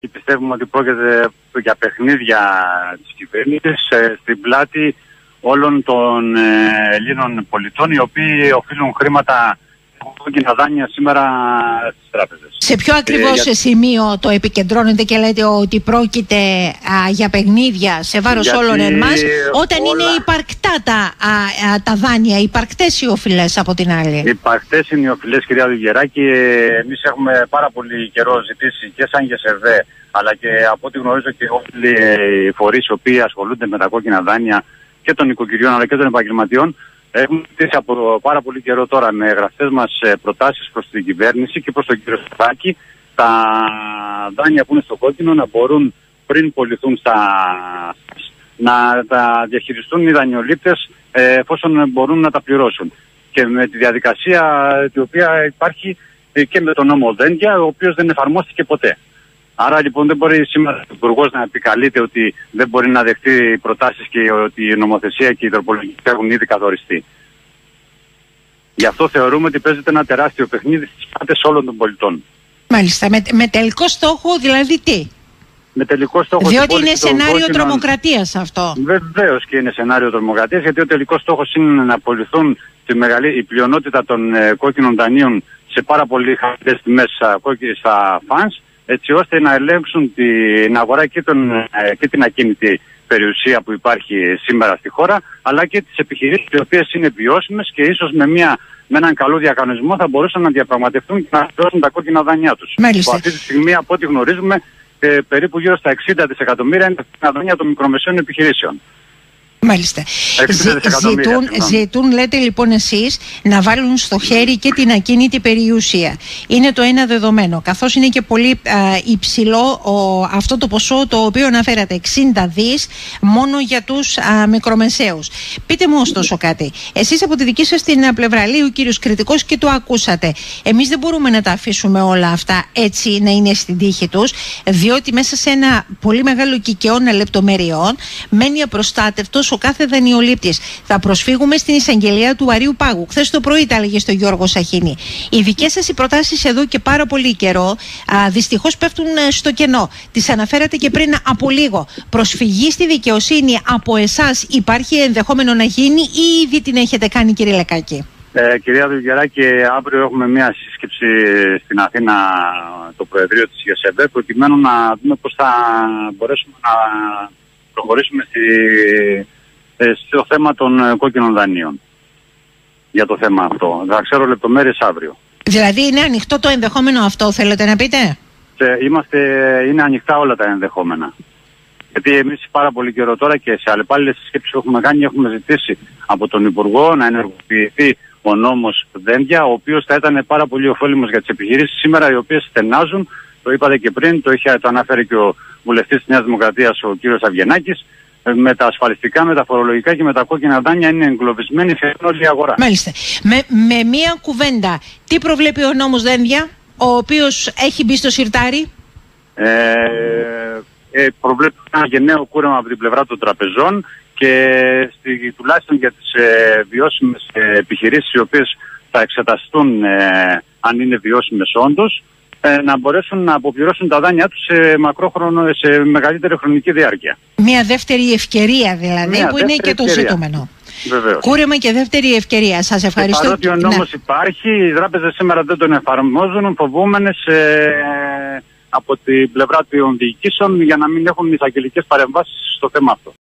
Πιστεύουμε ότι πρόκειται για παιχνίδια της κυβέρνησης στην πλάτη όλων των Ελλήνων πολιτών, οι οποίοι οφείλουν χρήματα κόκκινα δάνεια σήμερα στις τράπεζες. Σε ποιο ακριβώς σημείο το επικεντρώνετε και λέτε ότι πρόκειται για παιχνίδια σε βάρος όλων εμάς, όταν είναι υπαρκτά τα δάνεια, υπαρκτές οι οφειλές από την άλλη? Υπαρκτές είναι οι οφειλές, κυρία Δουγεράκη. Εμείς έχουμε πάρα πολύ καιρό ζητήσει και σαν ΓΕΣΕΒΕ, αλλά και από ό,τι γνωρίζω και όλοι οι φορείς οι οποίοι ασχολούνται με τα κόκκινα δάνεια και των οικοκυριών αλλά και των επαγγελματιών. Έχουμε ζητήσει από πάρα πολύ καιρό τώρα με γραφτές μας προτάσεις προς την κυβέρνηση και προς τον κύριο Στεφάκη τα δάνεια που είναι στο κόκκινο να μπορούν πριν πωληθούν να τα διαχειριστούν οι δανειολήπτες εφόσον μπορούν να τα πληρώσουν. Και με τη διαδικασία η οποία υπάρχει και με τον νόμο Δένδια, ο οποίος δεν εφαρμόστηκε ποτέ. Άρα λοιπόν δεν μπορεί σήμερα ο Υπουργός να επικαλείται ότι δεν μπορεί να δεχτεί προτάσεις και ότι η νομοθεσία και οι τροπολογίες έχουν ήδη καθοριστεί. Γι' αυτό θεωρούμε ότι παίζεται ένα τεράστιο παιχνίδι στις πλάτες όλων των πολιτών. Μάλιστα. Με τελικό στόχο δηλαδή τι? Με τελικό στόχο. Διότι είναι σενάριο τρομοκρατίας αυτό. Βεβαίως και είναι σενάριο τρομοκρατίας, γιατί ο τελικός στόχος είναι να απολυθούν η πλειονότητα των κόκκινων δανείων σε πάρα πολύ χαμηλές τιμές στα φανς, έτσι ώστε να ελέγξουν την αγορά και την ακίνητη περιουσία που υπάρχει σήμερα στη χώρα, αλλά και τις επιχειρήσεις οι οποίες είναι βιώσιμες και ίσως με έναν καλό διακανονισμό θα μπορούσαν να διαπραγματευτούν και να δώσουν τα κόκκινα δάνειά τους. Μάλιστα. Αυτή τη στιγμή, από ό,τι γνωρίζουμε, περίπου γύρω στα 60 δισεκατομμύρια είναι τα δάνεια των μικρομεσαίων επιχειρήσεων. Μάλιστα. Ζητούν, λέτε λοιπόν εσείς, να βάλουν στο χέρι και την ακίνητη περιουσία. Είναι το ένα δεδομένο. Καθώς είναι και πολύ υψηλό αυτό το ποσό το οποίο αναφέρατε, 60 δις μόνο για τους μικρομεσαίους. Πείτε μου ωστόσο κάτι. Εσείς από τη δική σας την πλευρά, λέει ο κύριος κριτικός και το ακούσατε. Εμείς δεν μπορούμε να τα αφήσουμε όλα αυτά έτσι να είναι στην τύχη τους, διότι μέσα σε ένα πολύ μεγάλο κικαιώνα λεπτομεριών μένει απροστάτευτος ο κάθε δανειολήπτης. Θα προσφύγουμε στην εισαγγελία του Αριού Πάγου. Χθες το πρωί τα έλεγε στο Γιώργο Σαχίνη. Οι δικές σας οι προτάσεις εδώ και πάρα πολύ καιρό δυστυχώς πέφτουν στο κενό. Τις αναφέρατε και πριν από λίγο. Προσφυγή στη δικαιοσύνη από εσάς υπάρχει ενδεχόμενο να γίνει ή ήδη την έχετε κάνει, κύριε Λεκάκη? Κυρία Δουγεράκη, αύριο έχουμε μια σύσκεψη στην Αθήνα, το Προεδρείο της ΓΕΣΕΒΕ, προκειμένου να δούμε πώς θα μπορέσουμε να προχωρήσουμε στο θέμα των κόκκινων δανείων. Για το θέμα αυτό. Θα ξέρω λεπτομέρειες αύριο. Δηλαδή είναι ανοιχτό το ενδεχόμενο αυτό, θέλετε να πείτε? Είναι ανοιχτά όλα τα ενδεχόμενα. Γιατί εμείς πάρα πολύ καιρό τώρα και σε αλλεπάλληλες συσκέψεις που έχουμε κάνει, έχουμε ζητήσει από τον Υπουργό να ενεργοποιηθεί ο νόμος Δένδια, ο οποίος θα ήταν πάρα πολύ ωφέλιμος για τις επιχειρήσεις σήμερα, οι οποίες στενάζουν. Το είπατε και πριν, το αναφέρει και ο βουλευτής της Νέας Δημοκρατίας, ο κύριος Αβγενάκης. Με τα ασφαλιστικά, με τα φορολογικά και με τα κόκκινα δάνεια είναι εγκλωβισμένη σε όλη η αγορά. Μάλιστα. Με μία κουβέντα, τι προβλέπει ο νόμος Δένδια, ο οποίος έχει μπει στο σιρτάρι? Προβλέπει ένα γενναίο κούρεμα από την πλευρά των τραπεζών και τουλάχιστον για τις βιώσιμες επιχειρήσεις, οι οποίες θα εξεταστούν αν είναι βιώσιμες όντως, να μπορέσουν να αποπληρώσουν τα δάνειά τους σε μεγαλύτερη χρονική διάρκεια. Μια δεύτερη ευκαιρία δηλαδή, που είναι και το ζητούμενο. Βεβαίως. Κούρεμα και δεύτερη ευκαιρία. Σας ευχαριστώ. Παρότι ο νόμος υπάρχει, οι τράπεζες σήμερα δεν τον εφαρμόζουν, φοβούμενες από την πλευρά των διοικήσεων για να μην έχουν εισαγγελικές παρεμβάσεις στο θέμα αυτό.